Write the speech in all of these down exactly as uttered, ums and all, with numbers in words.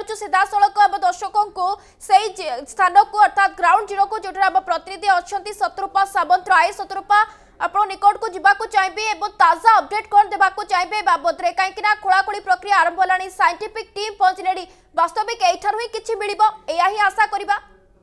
जाऊँ सीधा सड़क आम दर्शकों को सही स्थान को अर्थात ग्राउंड जीरो को जो आम प्रतिनिधि अच्छा शत्रुपा सावंत आए शत्रुपा आप निकट को जावाक चाहिए और ताजा अपडेट कौन देवाक चाहिए बाबद में कहीं खोलाखोली प्रक्रिया आरंभ होलानी साइंटिफिक टीम पहुंचले वास्तविक एठार ही किछि मिलिबो एया ही आशा करिबा।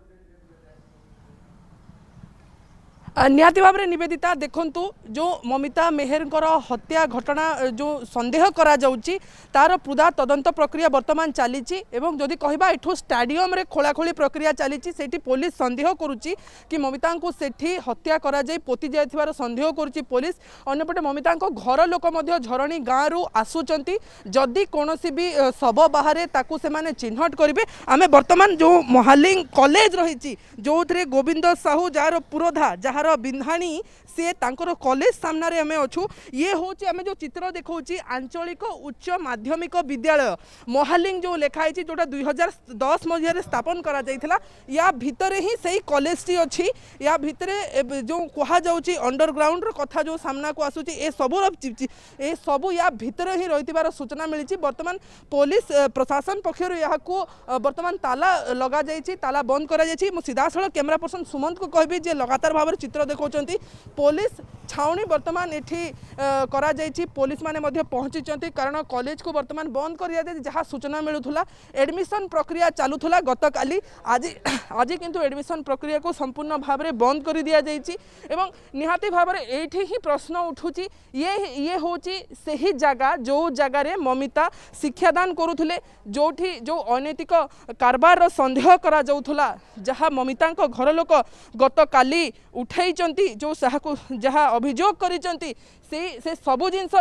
निहाती भाव में निवेदिता देखंतु जो ममिता मेहर हत्या घटना जो संदेह करा जाउची तार पूरा तदंत प्रक्रिया वर्तमान चली जदि कहबा एठू स्टाडियम रे खोलाखोली प्रक्रिया चली सेठी पुलिस संदेह करुच्ची कि ममिता को सेठी हत्या करा जाय पोती जायथिबार संदेह करुच्ची पुलिस अन्यपटे ममिता घर लोक मध्य झरणी गाँव रु आसुचंती जदि कोनोसी भी शव बाहर ताकू से माने चिन्हट करिवे। आमे वर्तमान जो महालिंग कॉलेज रही जो थे गोविंद साहू जार पुरोधा जार बिंधाणी से तांकर कॉलेज सामना रे हमें अच्छू ये हूँ आम जो चित्र देखा आंचलिक उच्च माध्यमिक विद्यालय महालिंग जो लिखाई जोटा दुई हजार दस मसीह स्थापन करा जाइथिला या भितरे ही सही कॉलेज टी अच्छी या भितरे जो कहा जाउची अंडरग्राउंड कथा जो सामना को आसुची ए सबु ए सबु या भितरे ही रहितिबार सूचना मिली। वर्तमान पुलिस प्रशासन पक्षर यहाँ को वर्तमान ताला लगा जाइछि ताला बंद करा जाइछि। मु सीधा सड़क कैमरा पर्सन सुमंत को कहबी जे लगातार भाव में चित्र देखौचंती पुलिस छाउनी वर्तमान एठी करा जाइछि पुलिस माने मध्य पहुंची कारण कॉलेज को वर्तमान बंद कर दिया जहाँ सूचना मिलूला एडमिशन प्रक्रिया चलूला गत काली आज आज किंतु एडमिशन प्रक्रिया को संपूर्ण भाव में बंद कर दिया जाइछि एवं निहाती भाव में एठी ही प्रश्न उठुची ये ये होची सही जगह जो जगार ममिता शिक्षादान करुले जोठी जो अनैतिक कारबार संदेह करा जाउथुला जहाँ ममिता घर लोक गत काली उठाई जो जहाँ अभियोग करिसेंती से से सबु जिनस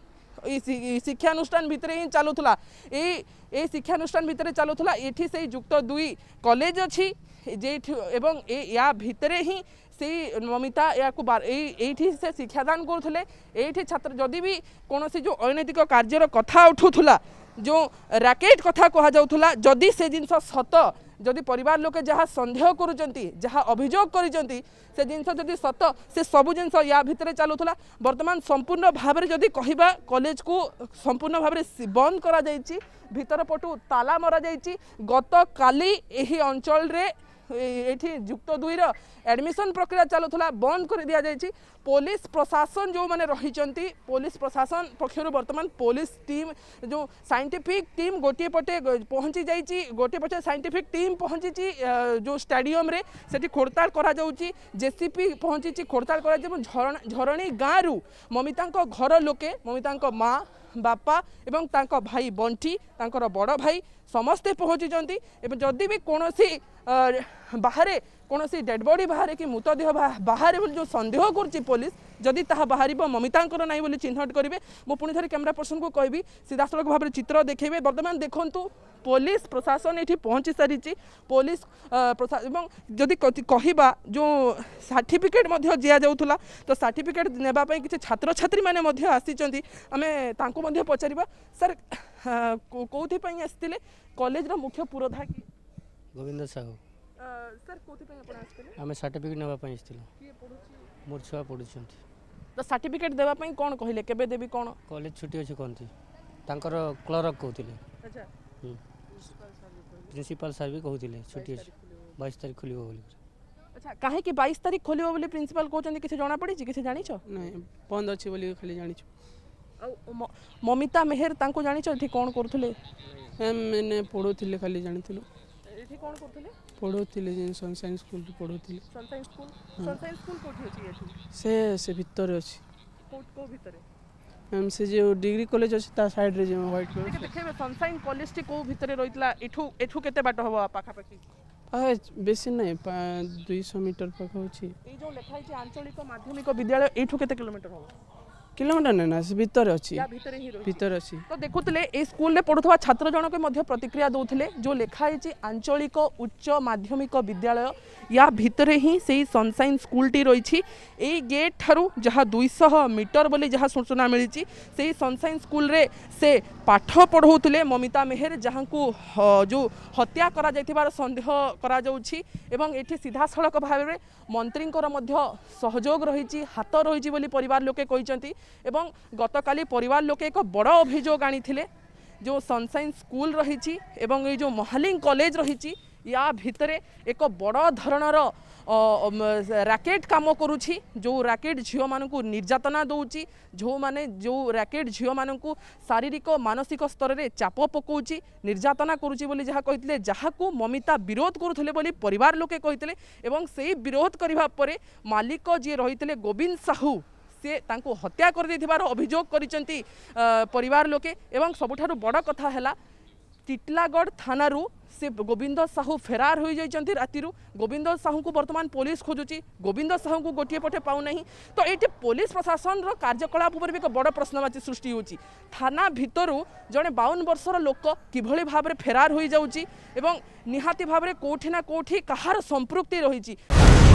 यही शिक्षानुष्ठान भितर ही चलूला ये शिक्षानुष्ठान भितर चलूला ये से युक्त दुई कॉलेज अच्छी जे एवं या भितरे ही से ममिता या ये से शिक्षादान करुले ये छात्र जदि भी कौन जो अनैतिक कार्यर कथा उठूला जो रैकेट कथा कह जाउथुला जदि से जिनस सत जदि परिवार लोके जहाँ संदेह करुचंती जहाँ अभियोग करिसेंती से जिनस जदि सत से सबु जिनस या भितर चलूला वर्तमान संपूर्ण भाव में जदि कहबा कॉलेज को संपूर्ण भाव में बंद करा जाइछि भीतर पटु ताला मरा जाइछि गत काली एही अंचल रे एठी युक्त दुईर एडमिशन प्रक्रिया चलूला बंद कर दिया जाइछि। पुलिस प्रशासन जो माने रहिचंती पुलिस प्रशासन पक्षर वर्तमान पुलिस टीम जो साइंटिफिक टीम गोटे पटे पहुंची जाइछि गोटे पटे साइंटिफिक टीम पहुंची जो स्टेडियम रे सेठी खोड़ताड़ करा जाउछि जेसीपी पहुंची खोड़ताड़ करा झरण झरणी गाँव रु ममिता घर लोके ममिता माँ बापा एवं तांको भाई बंटी तांकर बड़ भाई समस्ते पहुँची जदि भी कौन सी बाहर कौन सी डेड बॉडी बाहर कि मृतदेह बाहर जो संदेह कर पुलिस जदि ताहा बाहर ममिता ना बोली चिन्हट करेंगे। मु पुणी थे कैमरा पर्सन को कहबी सीधा सड़क भाव में चित्र देखेबे। वर्तमान देखंतु पुलिस प्रशासन ये पहुँची सारी पुलिस प्रशासन जदि कहबा जो सर्टिफिकेट दिया जाउथुला तो सर्टिफिकेट नेबापई किछि छात्र छात्री माने आसीचंती आमे तांको मध्य पचारिबा सर कोथि पई आस्तिले कॉलेज रो मुख्य पुरोधा कि गोविंद साहू सर कोथि पई आपण आस्तिले आमे सर्टिफिकेट नेबा पई आस्तिले के पढुछि मोर छुआ पढुछंती तो सर्टिफिकेट देबा पई कोन कहिले केबे देबी कोन कॉलेज छुट्टी अछि कोनथि तांकर क्लर्क कहउतिले अच्छा प्रिंसिपल सर भी कहउतिले छुट्टी अछि बाईस तारीख खोलिबो बोली अच्छा काहे कि बाईस तारीख खोलिबो बोली प्रिंसिपल कहउचंती किछ जाना पड़ी किछ जानि छ नहीं बंद अछि बोली खाली जानि छ ममिता मेहर तांको जानि छ एठी कोन करथुले मैंने पढुथिले खाली जानिथिलु एठी कोन करथुले पढुथिले जे सनशाइन स्कूल पढुथिले सनशाइन स्कूल सनशाइन स्कूल कोठी अछि एठी से से भीतर अछि कोट को भीतर मैम से जो डिग्री कॉलेज अछि ता साइड रे जे व्हाइट कलर देखेबे सनशाइन कॉलेज टी को भीतर रहितला एठू एठू केते बाट होबा पाखा पाखी आ बेसी नहीं दो सौ मीटर पाख अछि ए जो लेखाई छै आंचलिक माध्यमिक विद्यालय एठू केते किलोमीटर होबा किलोमीटर नहीं ना भीतर अच्छी भीतर ही भीतर अच्छी तो देखुले ए स्कूल में पढ़ुवा छात्र जनक मध्य प्रतिक्रिया दौले जो लेखाई आंचलिक उच्च माध्यमिक विद्यालय या भितर ही से सनशाइन स्कूल टी रही ए गेट ठारू जहाँ दुई सौ मीटर बोली जहाँ सूचना मिली से सनशाइन स्कूल रे से पाठ पढ़ाऊले ममिता मेहर जहाँ को जो हत्या करा जाइथिबार संदेह करा जाउछि एवं एठी सीधा सड़क भाव में मंत्री सहयोग रही हाथ रही परिवार लोके कहते एवं गतकाली परिवार लोके एक बड़ अभियोग आनी जो सनसाइन स्कूल रही एवं ये जो महालिंग कॉलेज रही या भितरे एक बड़ धरणर रैकेट काम करुछि जो रैकेट झील मानक निर्यातना दौची जो माने जो रैकेट झील मानक शारीरिक मानसिक स्तर में चाप पकाउछि निर्यातना करुछि बोली जहाँ कहितले जहाकू ममिता विरोध करुथले बोली परिवार लोके कहितले एवं सेही विरोध करिबा परे मालिक जी रहितले गोविंद साहू से तांको हत्या कर देथिबार अभियोग करिसंती परिवार लोके एवं सबुठारु बड़ कथा हैला टिटलागढ़ थानारू से गोविंद साहू फेरार हो जाती राति गोविंद साहू को बर्तमान पुलिस खोजुची गोविंद साहू को गोटे पटे पाऊना तो ये पुलिस प्रशासन कार्यकलाप पर भी एक बड़ प्रश्नवाची सृष्टि होची थाना भितरू जड़े बावन वर्षर लोक किभली भाव में फेरार हो जाउची एवं निहाती भाव में कोठी ना कोठी कहार संपृक्ति रही